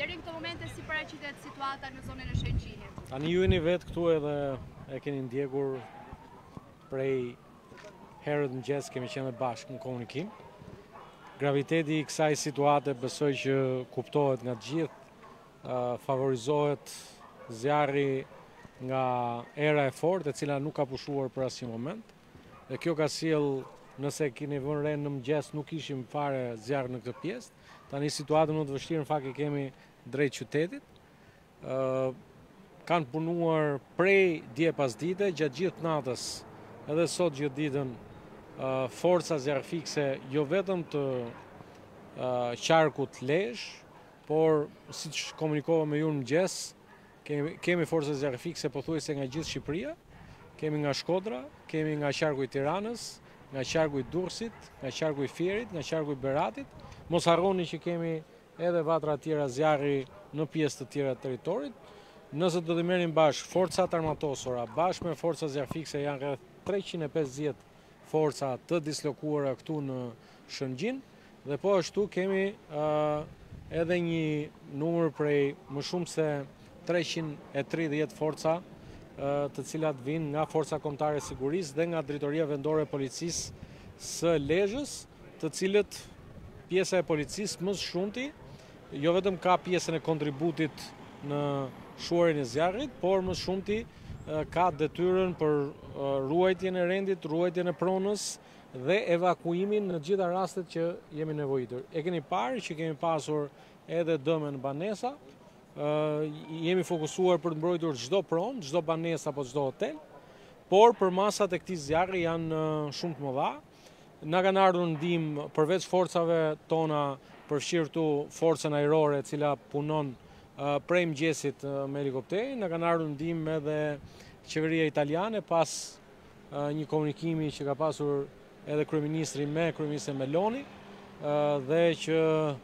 Deri në këtë momente si paraqitet situata në zonën e Shëngjinit? Tani ju jeni vetë këtu edhe e keni ndjekur prej herët mëngjes kemi qenë bashkë në komunikim. Graviteti i kësaj situate besoj që kuptohet nga të gjithë, favorizohet zjarri nga era e fortë e cila nuk ka pushuar për asnjë moment. Dhe kjo ka sjell, nëse keni vënë re në mëngjes nuk ishim fare zjarr në këtë pjesë. Tani situatën më të vështirë në fakt e kemi drejt qytetit. Kanë punuar prej dje pas dite, gjatë gjithë natës, edhe sot gjithë ditën, forca zjarrfikse jo vetëm të qarkut Lezhë, por siç komunikova me ju në mëngjes, kemi forca zjarrfikse pothuajse nga gjithë Shqipëria, kemi nga Shkodra, kemi nga qarku i Tiranës, nga qarku i Durrësit, nga qarku i Fierit, nga qarku i Beratit. Mos harroni që kemi edhe vatra tjera zjarri në pjesë të tjera të territorit. Nëse do të merrim bashkë forcat armatosura, bashkë me forca zjarrfikse janë rreth 350 forca të dislokuara këtu në Shëngjin, dhe po ashtu kemi edhe një numër prej më shumë se 330 forca të cilat vinë nga Forca Kombëtare e Sigurisë dhe nga Drejtoria Vendore e Policisë së Lezhës, të cilët pjesa e policisë më së shumti jo vetëm ka pjesën e kontributit në shuarjen e zjarrit, por më së shumti ka detyrën për ruajtjen e rendit, ruajtjen e pronës dhe evakuimin në gjitha rastet që jemi nevojitur. E keni parë që kemi pasur edhe dëme në banesa, jemi fokusuar për të mbrojtur çdo pronë, çdo banesë apo çdo hotel, por përmasat e këtij zjarri janë shumë të mëdha. Na kanë ardhur ndihmë përveç forcave tona përfshirë këtu forcën ajrore e cila punon prej mëngjesit me helikopterin, na kanë ardhur ndihmë edhe qeveria italiane pas një komunikimi që ka pasur edhe kryeministri me kryeministrin Meloni, dhe që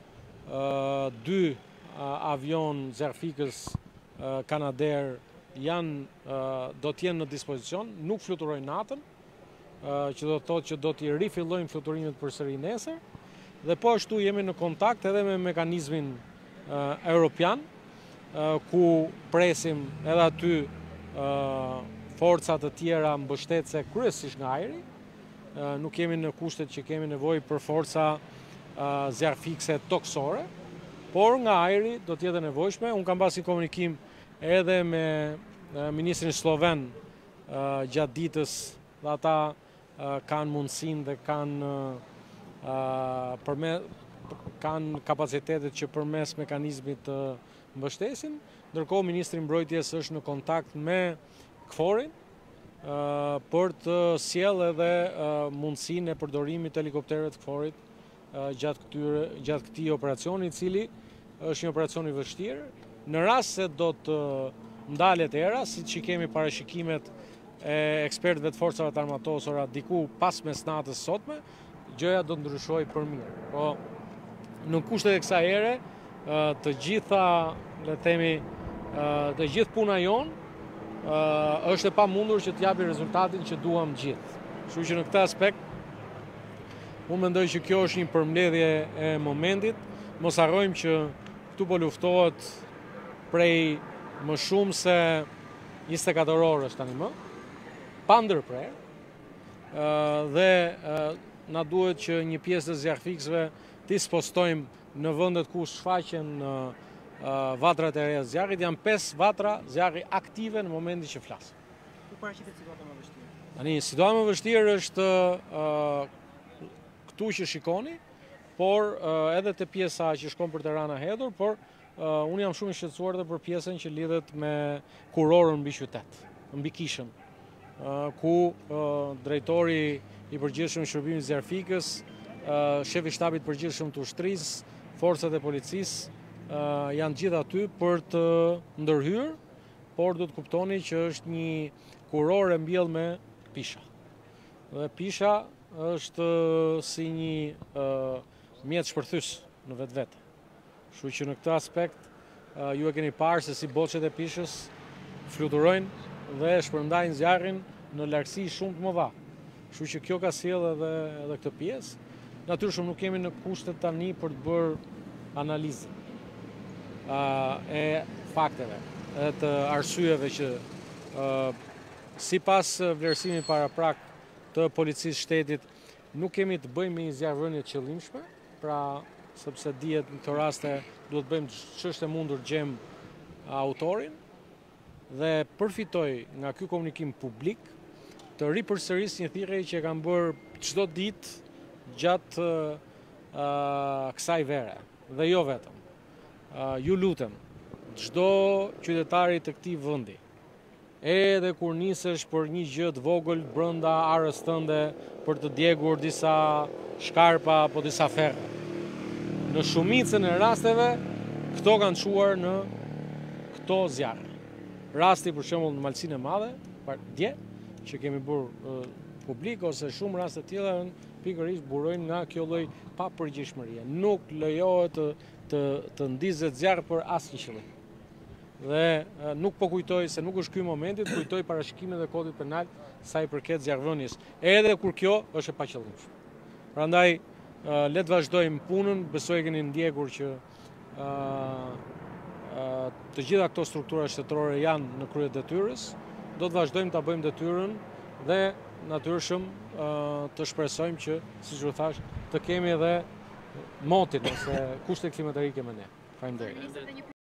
2 avion zjarrfikës Canadair do të jenë në dispozicion, nuk fluturojnë natën, që do të thotë që do t'i rifillojmë fluturimet përsëri nesër, dhe po ashtu jemi në kontakt edhe me mekanizmin europian, ku presim edhe aty forcat të tjera mbështetëse kryesisht nga ajri. Nuk jemi në kushtet që kemi nevojë për forca zjarrfikse toksore, por nga ajri do të jetë e nevojshme. Unë kam pasur komunikim edhe me ministrin sloven gjatë ditës, dhe ata kanë mundësinë dhe kanë kapacitetet që përmes mekanizmit të mbështesin. Ndërkohë ministri i mbrojtjes është në kontakt me KFOR-in për të sjellë edhe mundësinë e përdorimit të helikopterëve të KFOR-it gjatë këtij operacioni, i cili është një operacion i vështirë. Në rast se do të ndalet era, siç i kemi parashikimet e ekspertëve të forcave të armatosura diku pas mesnatës sotme, gjëja do të ndryshojë për mirë. Po në kushtet e kësaj ere, të gjitha, le të themi, të gjithë puna jonë është e pamundur që të japi rezultatin që duam gjithë. Kështu që në këtë aspekt unë mendoj që kjo është një përmbledhje e momentit. Mos harrojmë që këtu po luftohet prej më shumë se 24 orësh tani më, pa ndërprerje, dhe na duhet që një pjesë të zjarrfiksëve t'i spostojmë në vendet ku shfaqen vatrat e reja zjarrit. Janë 5 vatra zjarri aktive në momentin që flas. Ku paraqitet situata më vështirë? Tani situata më vështirë është këtu që shikoni, por edhe te pjesa që shkon për Tirana hedhur, por unë jam shumë i shqetësuar edhe për pjesën që lidhet me kurorën mbi qytet, mbi Kishën, ku drejtori i përgjithshëm shërbimit zjarrfikës, shefi shtabit përgjithshëm të ushtrisë, forcat e policisë janë gjithë aty për të ndërhyrë, por do të kuptoni që është një kurorë e mbjellë me pisha. Dhe pisha është si një mjet shpërthys në vetvete. Kështu që në këtë aspekt ju e keni parë se si boçet e pishës fluturojnë dhe shpërndajnë zjarrin në largësi shumë të mëdha. Kështu që kjo ka sjellë edhe këtë pjesë. Natyrisht nuk kemi në kushtet tani për të bërë analizë. e fakteve dhe të arsyeve që sipas vlerësimit paraprak të policisë shtetit nuk kemi të bëjmë me një zjarrvënie të qëllimshme, pra sepse dihet në këto raste duhet bëjmë ç'është e mundur gjem autorin dhe përfitoj nga ky komunikim publik të ripërsëris një thirrje që e kam bërë çdo ditë gjatë kësaj vere dhe jo vetëm. Ju lutem, çdo qytetari të këtij vendi, edhe kur nisesh për një gjë të vogël brenda arës tënde për të djegur disa shkarpa apo disa ferre. Në shumicën e rasteve, këto kanë çuar në këto zjarre. Rasti për shembull në Malsinë e Madhe, dje, që kemi bërë publik ose shumë raste tjera pikërisht burojnë nga kjo lloj papërgjegjshmërie. Nuk lejohet të ndizet zjarr për asnjë qëllim. Dhe nuk po kujtoj se nuk është ky momenti, të kujtoj parashikimet e kodit penal sa i përket zjarrvënies, edhe kur kjo është e paqëllimshme. Prandaj le të vazhdojmë punën, besoj keni ndjekur që të gjitha këto struktura shtetërore janë në krye detyrës, do të vazhdojmë ta bëjmë detyrën dhe natyrshëm të shpresojmë që, siç u thash, të kemi edhe motin ose kushtet klimaterike me ne. Faleminderit.